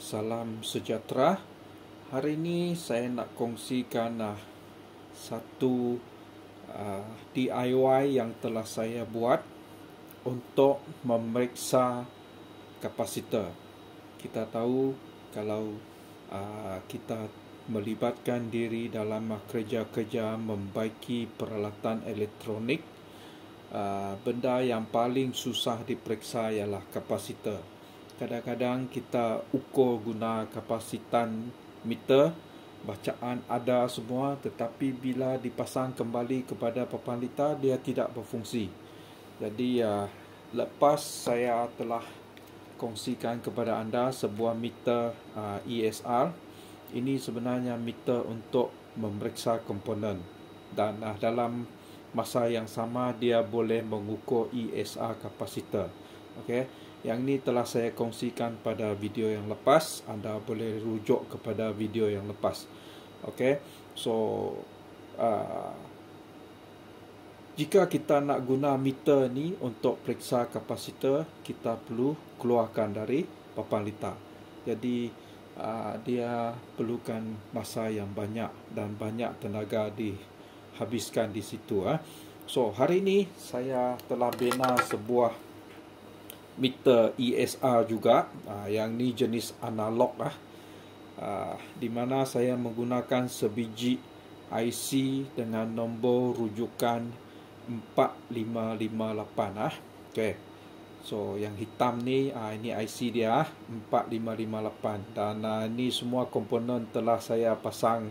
Salam sejahtera. Hari ini saya nak kongsikan satu DIY yang telah saya buat untuk memeriksa kapasitor. Kita tahu kalau kita melibatkan diri dalam kerja-kerja membaiki peralatan elektronik, benda yang paling susah diperiksa ialah kapasitor. Kadang-kadang kita ukur guna kapasitan meter, bacaan ada semua, tetapi bila dipasang kembali kepada papan lita, dia tidak berfungsi. Jadi lepas saya telah kongsikan kepada anda sebuah meter ESR. Ini sebenarnya meter untuk memeriksa komponen, dan dalam masa yang sama dia boleh mengukur ESR kapasitor. Okey. Yang ini telah saya kongsikan pada video yang lepas. Anda boleh rujuk kepada video yang lepas. Okey. So jika kita nak guna meter ni untuk periksa kapasitor, kita perlu keluarkan dari papan lita. Jadi dia perlukan masa yang banyak dan banyak tenaga dihabiskan di situ. So hari ini saya telah bina sebuah meter ESR juga, yang ni jenis analog di mana saya menggunakan sebiji IC dengan nombor rujukan 4558. Okey. So yang hitam ni ini IC dia 4558, dan ni semua komponen telah saya pasang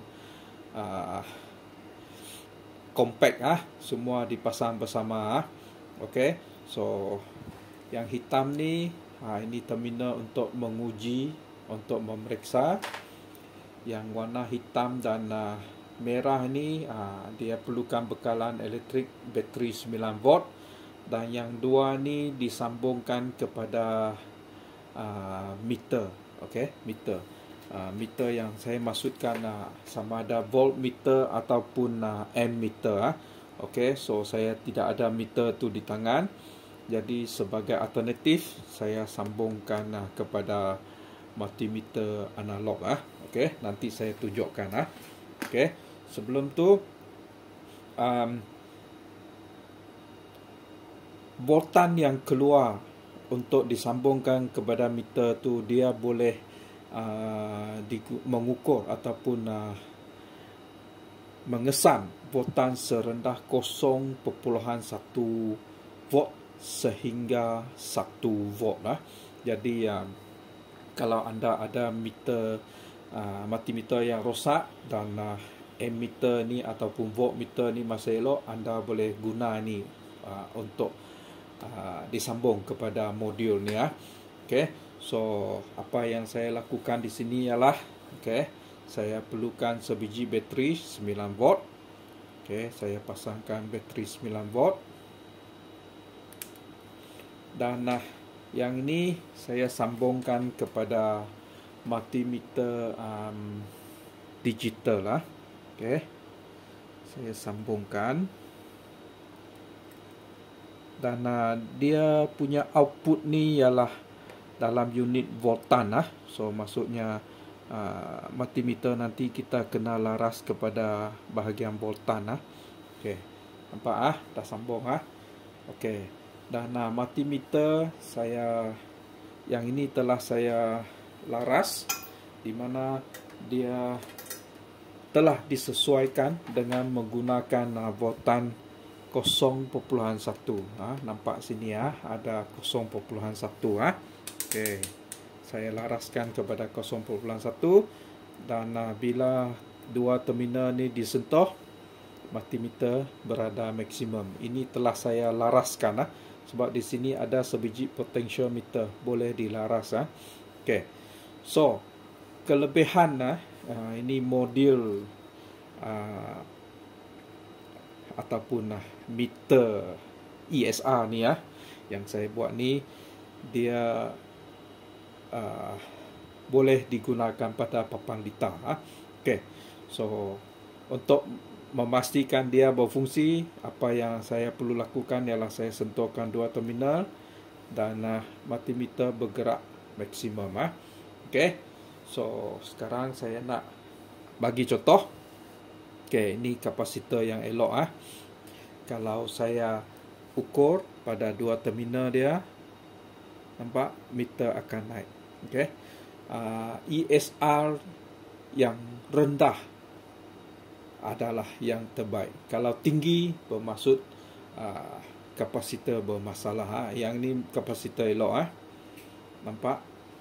compact semua dipasang bersama. Okey. So yang hitam ni ini terminal untuk menguji, untuk memeriksa. Yang warna hitam dan merah ni dia perlukan bekalan elektrik bateri 9 volt, dan yang dua ni disambungkan kepada meter. Okey, meter. Meter yang saya maksudkan sama ada voltmeter ataupun ammeter. Okey, so saya tidak ada meter tu di tangan. Jadi sebagai alternatif saya sambungkan kepada multimeter analog. Okey, nanti saya tunjukkan. Okey, sebelum tu voltan yang keluar untuk disambungkan kepada meter tu, dia boleh mengukur ataupun mengesan voltan serendah 0.1 volt sehingga 1 volt. Jadi kalau anda ada meter multimeter yang rosak dan ammeter ni ataupun voltmeter ni masih elok, anda boleh guna ni untuk disambung kepada modul ni. Okey. So apa yang saya lakukan di sini ialah, saya perlukan sebiji bateri 9 volt. Okey, saya pasangkan bateri 9 volt. Dan yang ini saya sambungkan kepada multimeter digital. Okey, saya sambungkan, dan dia punya output ni ialah dalam unit voltan. So maksudnya multimeter nanti kita kena laras kepada bahagian voltan. Okey, nampak dah sambung. Okey. Dan multimeter saya yang ini telah saya laras, di mana dia telah disesuaikan dengan menggunakan voltan 0.1. Nampak sini ada 0.1. Okey, saya laraskan kepada 0.1, dan bila dua terminal ni disentuh, multimeter berada maksimum. Ini telah saya laraskan sebab di sini ada sebiji potentiometer, boleh dilaras. Okey. So kelebihan ini modul ataupun meter ESR ni yang saya buat ni, dia boleh digunakan pada papan lita. Okey. So untuk memastikan dia berfungsi, apa yang saya perlu lakukan ialah saya sentuhkan dua terminal dan multimeter bergerak maksimum. Okey. So sekarang saya nak bagi contoh. Okey, ini kapasitor yang elok. Kalau saya ukur pada dua terminal dia, nampak meter akan naik. Okey. ESR yang rendah adalah yang terbaik. Kalau tinggi bermaksud kapasitor bermasalah. Yang ni kapasitor elok. Nampak?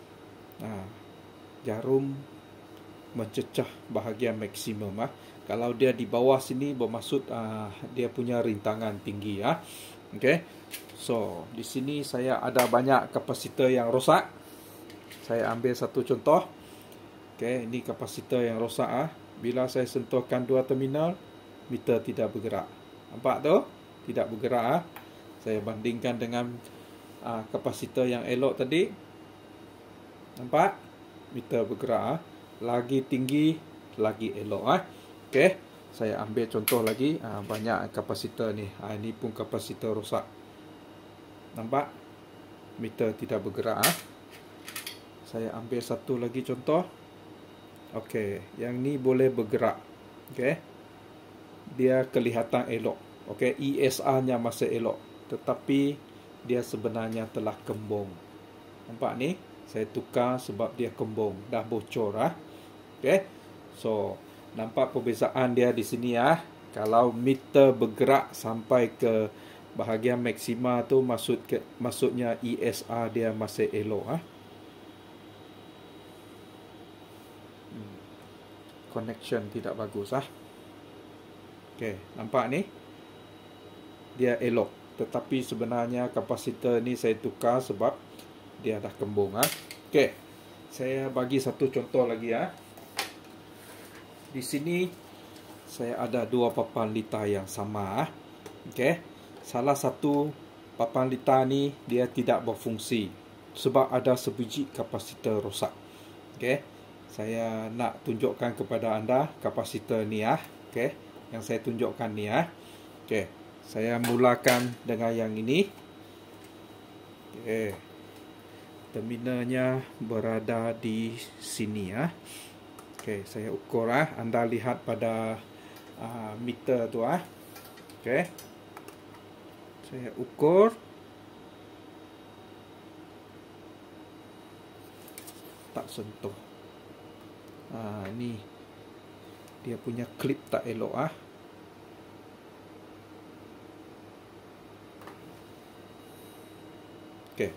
Jarum mencecah bahagian maksimum. Kalau dia di bawah sini bermaksud dia punya rintangan tinggi. Okey. So di sini saya ada banyak kapasitor yang rosak. Saya ambil satu contoh. Okey, ini kapasitor yang rosak. Bila saya sentuhkan dua terminal, meter tidak bergerak. Nampak tu? Tidak bergerak. Saya bandingkan dengan kapasitor yang elok tadi. Nampak? Meter bergerak. Lagi tinggi, lagi elok. Okey, saya ambil contoh lagi. Banyak kapasitor ni. Ini pun kapasitor rosak. Nampak? Meter tidak bergerak. Saya ambil satu lagi contoh. Okey, yang ni boleh bergerak. Okey. Dia kelihatan elok. Okey, ESR-nya masih elok, tetapi dia sebenarnya telah kembung. Nampak ni? Saya tukar sebab dia kembung, dah bocor. Okey. So, nampak perbezaan dia di sini. Kalau meter bergerak sampai ke bahagian maksima tu, maksudnya ESR dia masih elok. Connection tidak bagus. Okey, nampak ni? Dia elok, tetapi sebenarnya kapasitor ni saya tukar sebab dia dah kembung. Okey, saya bagi satu contoh lagi. Di sini saya ada dua papan litar yang sama. Okey, salah satu papan litar ni dia tidak berfungsi sebab ada sebiji kapasitor rosak. Okey, saya nak tunjukkan kepada anda kapasitor ni. Okey, yang saya tunjukkan ni. Okey, saya mulakan dengan yang ini. Okey, terminalnya berada di sini. Okey, saya ukur. Anda lihat pada meter tu. Okey, saya ukur. Tak sentuh. Ni dia punya klip tak elok. Okey,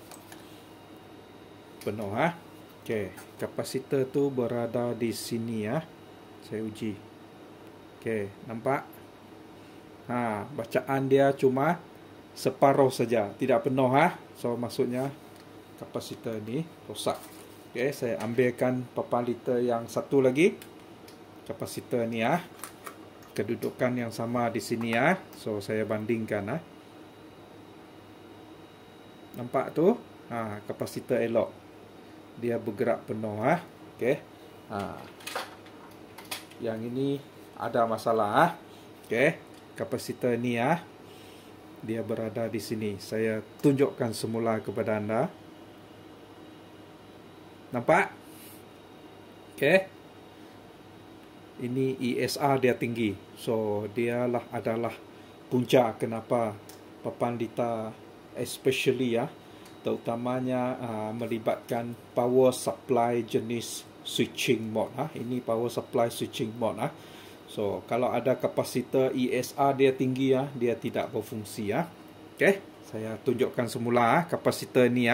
penuh. Okey, kapasitor tu berada di sini. Saya uji. Okey, nampak? Bacaan dia cuma separuh saja, tidak penuh. So maksudnya kapasitor ni rosak. Okey, saya ambilkan papan litar yang satu lagi. Kapasitor ni. Kedudukan yang sama di sini. So saya bandingkan. Nampak tu? Kapasitor elok. Dia bergerak penuh. Okey. Yang ini ada masalah. Okey, kapasitor ni dia berada di sini. Saya tunjukkan semula kepada anda. Nampak? Okey. Ini ESR dia tinggi. So dia adalah punca kenapa papan litar especially terutamanya melibatkan power supply jenis switching mode. Ini power supply switching mode. So kalau ada kapasitor ESR dia tinggi, dia tidak berfungsi. Okey, saya tunjukkan semula kapasitor ni.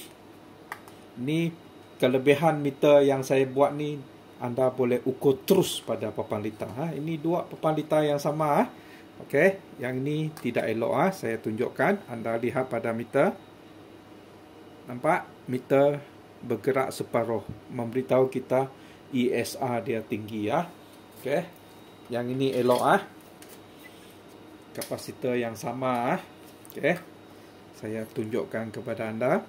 Ni kelebihan meter yang saya buat ni, anda boleh ukur terus pada papan litar. Ini dua papan litar yang sama. Okey, yang ni tidak elok. Saya tunjukkan, anda lihat pada meter. Nampak? Meter bergerak separuh, memberitahu kita ESR dia tinggi. Okey, yang ini elok. Kapasitor yang sama. Okey, saya tunjukkan kepada anda.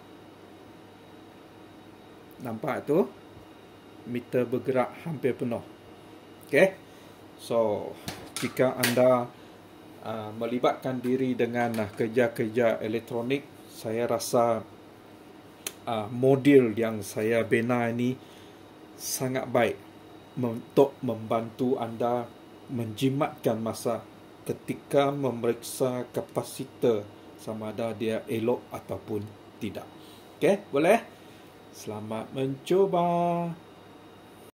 Nampak tu? Meter bergerak hampir penuh. Okey. So, jika anda melibatkan diri dengan kerja-kerja elektronik, saya rasa model yang saya bina ini sangat baik untuk membantu anda menjimatkan masa ketika memeriksa kapasitor sama ada dia elok ataupun tidak. Okey, boleh? Selamat mencuba.